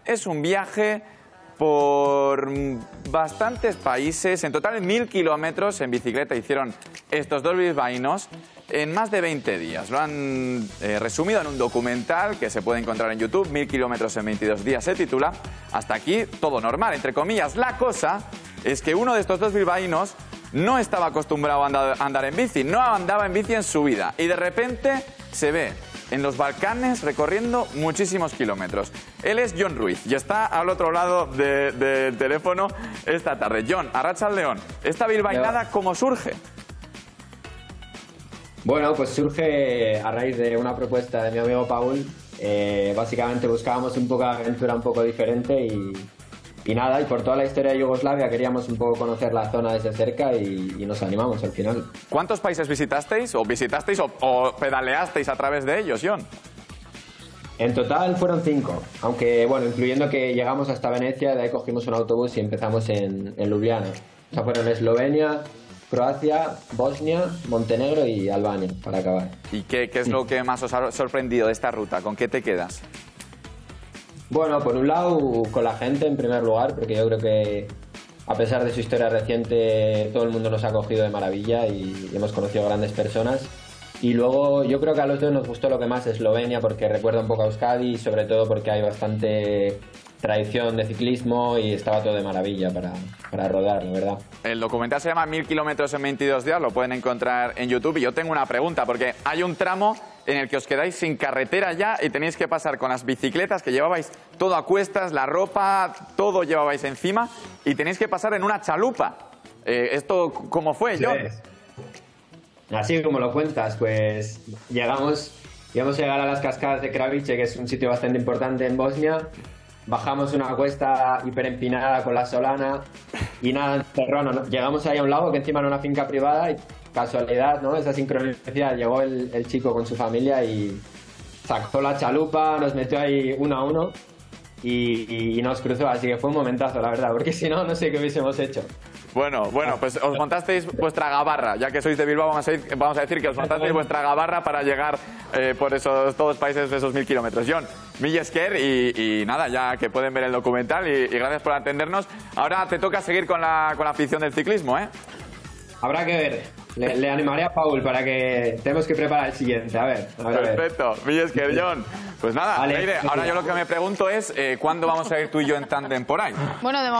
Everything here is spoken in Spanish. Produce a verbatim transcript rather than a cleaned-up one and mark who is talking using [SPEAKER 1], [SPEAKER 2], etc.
[SPEAKER 1] es un viaje por bastantes países, en total mil kilómetros en bicicleta hicieron estos dos bilbaínos en más de veinte días. Lo han eh, resumido en un documental que se puede encontrar en YouTube, Mil kilómetros en veintidós días se titula. Hasta aquí todo normal, entre comillas. La cosa es que uno de estos dos bilbaínos no estaba acostumbrado a andar, a andar en bici, no andaba en bici en su vida y de repente se ve en los Balcanes recorriendo muchísimos kilómetros. Él es Jon Ruiz y está al otro lado del de teléfono esta tarde. Jon, arratsaldeon, ¿esta bilbainada cómo surge?
[SPEAKER 2] Bueno, pues surge a raíz de una propuesta de mi amigo Paul. Eh, básicamente buscábamos un poco de aventura un poco diferente y, y nada, y por toda la historia de Yugoslavia queríamos un poco conocer la zona desde cerca y, y nos animamos al final.
[SPEAKER 1] ¿Cuántos países visitasteis o visitasteis o, o pedaleasteis a través de ellos, Jon?
[SPEAKER 2] En total fueron cinco, aunque bueno, incluyendo que llegamos hasta Venecia, de ahí cogimos un autobús y empezamos en, en Ljubljana. O sea, fueron Eslovenia, Croacia, Bosnia, Montenegro y Albania, para acabar.
[SPEAKER 1] ¿Y qué, qué es lo que más os ha sorprendido de esta ruta? ¿Con qué te quedas?
[SPEAKER 2] Bueno, por un lado, con la gente en primer lugar, porque yo creo que a pesar de su historia reciente, todo el mundo nos ha acogido de maravilla y hemos conocido grandes personas. Y luego yo creo que a los dos nos gustó lo que más Eslovenia, porque recuerda un poco a Euskadi y sobre todo porque hay bastante tradición de ciclismo y estaba todo de maravilla para, para rodar, la verdad.
[SPEAKER 1] El documental se llama Mil kilómetros en veintidós días, lo pueden encontrar en YouTube. Y yo tengo una pregunta, porque hay un tramo en el que os quedáis sin carretera ya y tenéis que pasar con las bicicletas que llevabais todo a cuestas, la ropa, todo llevabais encima y tenéis que pasar en una chalupa. Eh, ¿Esto cómo fue, Jon?
[SPEAKER 2] Sí. Así como lo cuentas, pues llegamos, íbamos a llegar a las cascadas de Kravice, que es un sitio bastante importante en Bosnia. Bajamos una cuesta hiper empinada con la Solana y nada, encerrona, ¿no? Llegamos ahí a un lago que encima era una finca privada y casualidad, ¿no? Esa sincronicidad, llegó el, el chico con su familia y sacó la chalupa, nos metió ahí uno a uno y, y nos cruzó, así que fue un momentazo, la verdad, porque si no, no sé qué hubiésemos hecho.
[SPEAKER 1] Bueno, bueno, pues os montasteis vuestra gabarra, ya que sois de Bilbao, vamos a, ir, vamos a decir que os montasteis vuestra gabarra para llegar eh, por esos todos los países de esos mil kilómetros. Jon, mil esker y, y nada, ya que pueden ver el documental y, y gracias por atendernos. Ahora te toca seguir con la, con la afición del ciclismo, ¿eh?
[SPEAKER 2] Habrá que ver. Le, le animaré a Paul para que tenemos que preparar el siguiente. A ver. A ver
[SPEAKER 1] Perfecto. Mil esker, Jon. Pues nada,
[SPEAKER 2] vale.
[SPEAKER 1] Leire, ahora yo lo que me pregunto es eh, ¿cuándo vamos a ir tú y yo en tándem por ahí?
[SPEAKER 3] Bueno, de